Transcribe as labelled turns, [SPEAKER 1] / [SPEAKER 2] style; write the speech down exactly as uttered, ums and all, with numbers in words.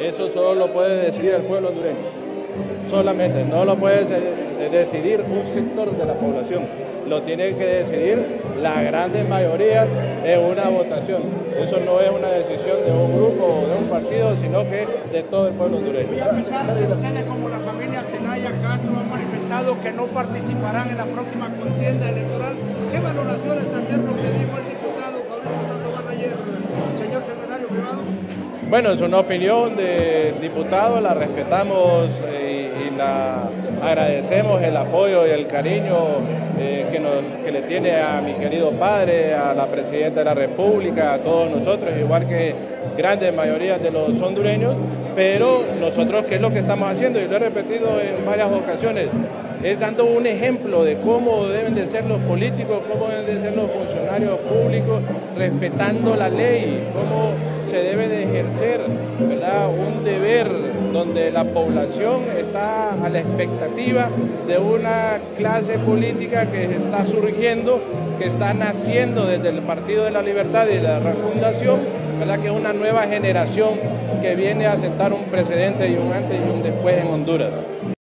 [SPEAKER 1] Eso solo lo puede decidir el pueblo hondureño. Solamente, no lo puede decidir un sector de la población, lo tiene que decidir la gran mayoría en una votación. Eso no es una decisión de un grupo o de un partido, sino que de todo el pueblo hondureño.
[SPEAKER 2] Y a pesar de que ustedes como la familia Zelaya Castro han manifestado que no participarán en la próxima contienda electoral, ¿qué valoraciones hacer lo que dijo el diputado Fabricio Sandoval ayer, señor secretario privado?
[SPEAKER 1] Bueno, es una opinión del diputado, la respetamos eh, y la agradecemos el apoyo y el cariño eh, que, nos, que le tiene a mi querido padre, a la presidenta de la República, a todos nosotros, igual que grandes mayorías de los hondureños, pero nosotros, ¿qué es lo que estamos haciendo? Y lo he repetido en varias ocasiones, es dando un ejemplo de cómo deben de ser los políticos, cómo deben de ser los funcionarios públicos, respetando la ley, cómo se debe de ejercer, ¿verdad?, un deber donde la población está a la expectativa de una clase política que está surgiendo, que está naciendo desde el Partido de la Libertad y la Refundación, ¿verdad?, que es una nueva generación que viene a sentar un precedente y un antes y un después en Honduras.